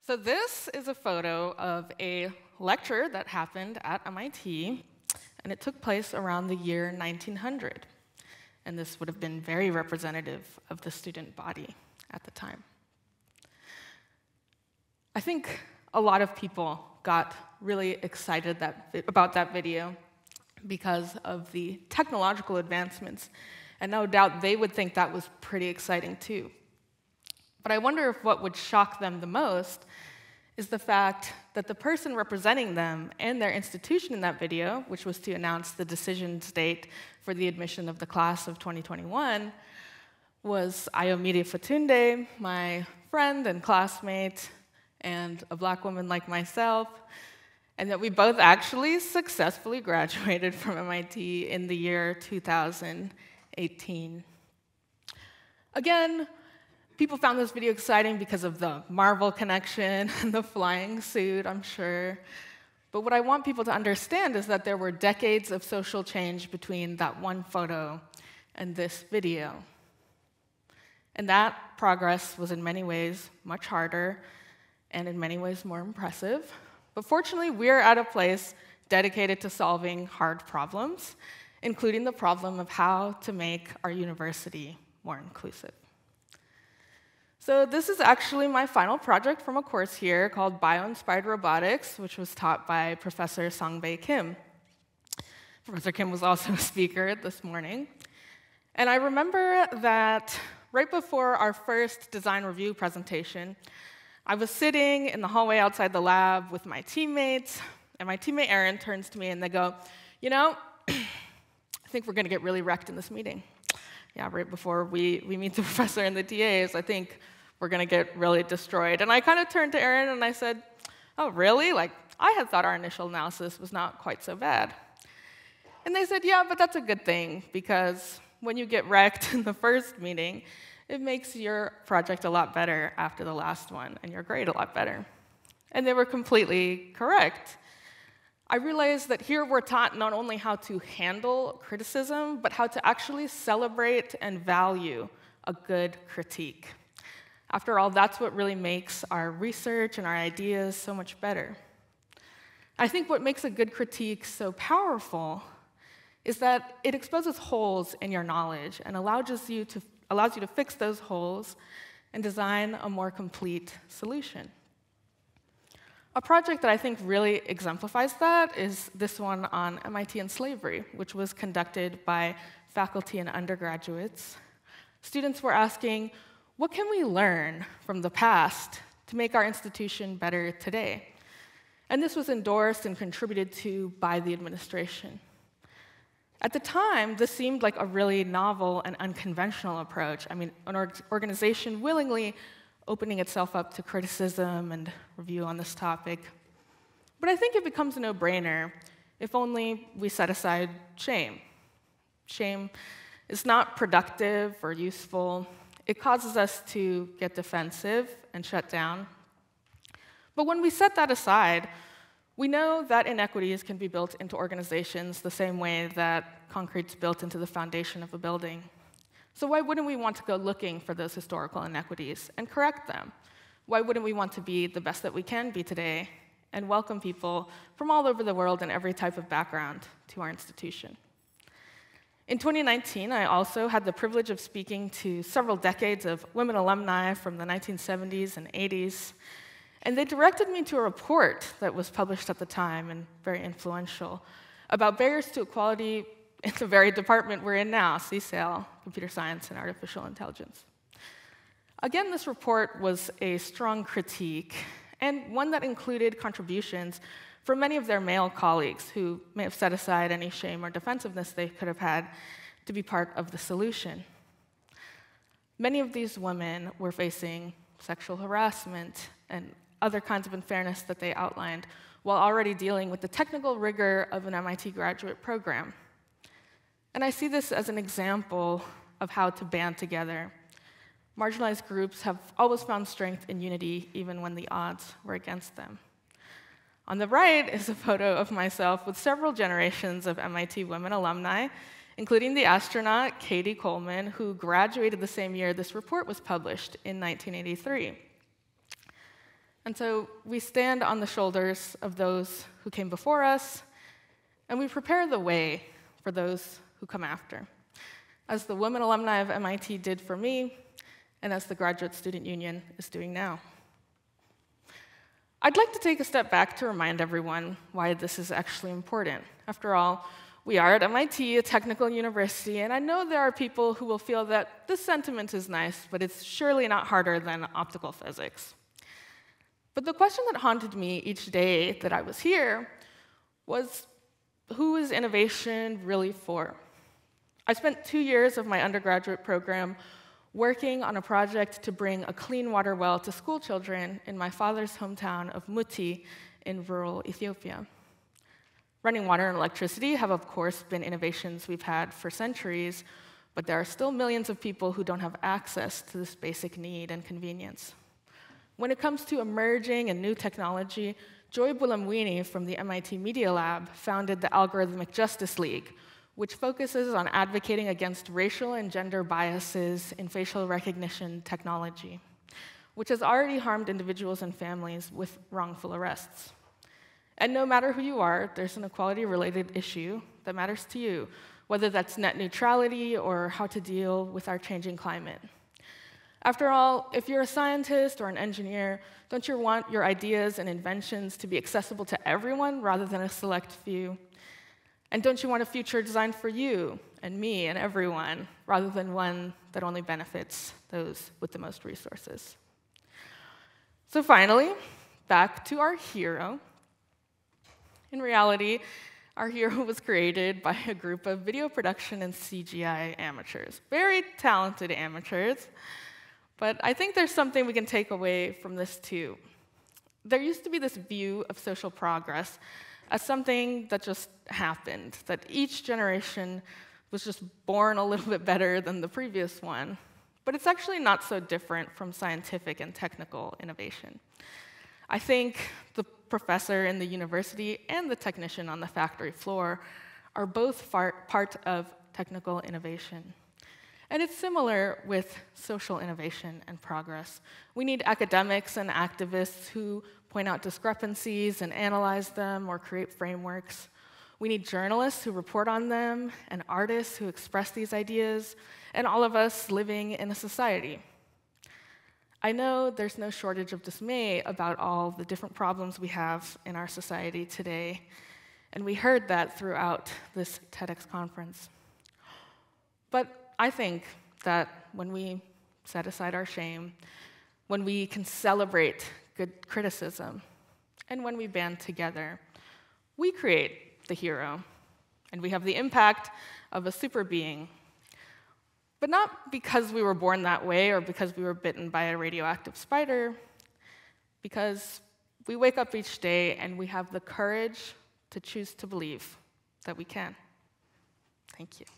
So this is a photo of a lecture that happened at MIT, and it took place around the year 1900. And this would have been very representative of the student body at the time. I think a lot of people got really excited about that video because of the technological advancements, and no doubt they would think that was pretty exciting too. But I wonder if what would shock them the most is the fact that the person representing them and their institution in that video, which was to announce the decisions date for the admission of the class of 2021, was Ayomide Fatunde, my friend and classmate, and a black woman like myself, and that we both actually successfully graduated from MIT in the year 2018. Again, people found this video exciting because of the Marvel connection and the flying suit, I'm sure. But what I want people to understand is that there were decades of social change between that one photo and this video. And that progress was in many ways much harder and in many ways more impressive. But fortunately, we're at a place dedicated to solving hard problems, including the problem of how to make our university more inclusive. So this is actually my final project from a course here called Bio-Inspired Robotics, which was taught by Professor Song-Bae Kim. Professor Kim was also a speaker this morning. And I remember that right before our first design review presentation, I was sitting in the hallway outside the lab with my teammates, and my teammate Erin turns to me and they go, you know, I think we're going to get really wrecked in this meeting. Yeah, right before we meet the professor and the TAs, I think we're going to get really destroyed. And I kind of turned to Erin and I said, oh, really? Like, I had thought our initial analysis was not quite so bad. And they said, yeah, but that's a good thing, because when you get wrecked in the first meeting, it makes your project a lot better after the last one, and your grade a lot better. And they were completely correct. I realized that here we're taught not only how to handle criticism, but how to actually celebrate and value a good critique. After all, that's what really makes our research and our ideas so much better. I think what makes a good critique so powerful is that it exposes holes in your knowledge and allows you to fix those holes and design a more complete solution. A project that I think really exemplifies that is this one on MIT and slavery, which was conducted by faculty and undergraduates. Students were asking, what can we learn from the past to make our institution better today? And this was endorsed and contributed to by the administration. At the time, this seemed like a really novel and unconventional approach. I mean, an organization willingly opening itself up to criticism and review on this topic. But I think it becomes a no-brainer if only we set aside shame. Shame is not productive or useful. It causes us to get defensive and shut down. But when we set that aside, we know that inequities can be built into organizations the same way that concrete's built into the foundation of a building. So why wouldn't we want to go looking for those historical inequities and correct them? Why wouldn't we want to be the best that we can be today and welcome people from all over the world and every type of background to our institution? In 2019, I also had the privilege of speaking to several decades of women alumni from the 1970s and 80s. And they directed me to a report that was published at the time and very influential about barriers to equality in the very department we're in now, CSAIL, Computer Science and Artificial Intelligence. Again, this report was a strong critique, and one that included contributions from many of their male colleagues who may have set aside any shame or defensiveness they could have had to be part of the solution. Many of these women were facing sexual harassment and other kinds of unfairness that they outlined, while already dealing with the technical rigor of an MIT graduate program. And I see this as an example of how to band together. Marginalized groups have always found strength in unity, even when the odds were against them. On the right is a photo of myself with several generations of MIT women alumni, including the astronaut Katie Coleman, who graduated the same year this report was published in 1983. And so we stand on the shoulders of those who came before us, and we prepare the way for those who come after, as the women alumni of MIT did for me, and as the Graduate Student Union is doing now. I'd like to take a step back to remind everyone why this is actually important. After all, we are at MIT, a technical university, and I know there are people who will feel that this sentiment is nice, but it's surely not harder than optical physics. But the question that haunted me each day that I was here was, who is innovation really for? I spent 2 years of my undergraduate program working on a project to bring a clean water well to school children in my father's hometown of Muti in rural Ethiopia. Running water and electricity have, of course, been innovations we've had for centuries, but there are still millions of people who don't have access to this basic need and convenience. When it comes to emerging and new technology, Joy Bulamwini from the MIT Media Lab founded the Algorithmic Justice League, which focuses on advocating against racial and gender biases in facial recognition technology, which has already harmed individuals and families with wrongful arrests. And no matter who you are, there's an equality-related issue that matters to you, whether that's net neutrality or how to deal with our changing climate. After all, if you're a scientist or an engineer, don't you want your ideas and inventions to be accessible to everyone rather than a select few? And don't you want a future designed for you and me and everyone, rather than one that only benefits those with the most resources? So finally, back to our hero. In reality, our hero was created by a group of video production and CGI amateurs, very talented amateurs. But I think there's something we can take away from this too. There used to be this view of social progress as something that just happened, that each generation was just born a little bit better than the previous one. But it's actually not so different from scientific and technical innovation. I think the professor in the university and the technician on the factory floor are both part of technical innovation. And it's similar with social innovation and progress. We need academics and activists who point out discrepancies and analyze them or create frameworks. We need journalists who report on them and artists who express these ideas, and all of us living in a society. I know there's no shortage of dismay about all the different problems we have in our society today, and we heard that throughout this TEDx conference. But I think that when we set aside our shame, when we can celebrate good criticism, and when we band together, we create the hero, and we have the impact of a super being. But not because we were born that way or because we were bitten by a radioactive spider, because we wake up each day and we have the courage to choose to believe that we can. Thank you.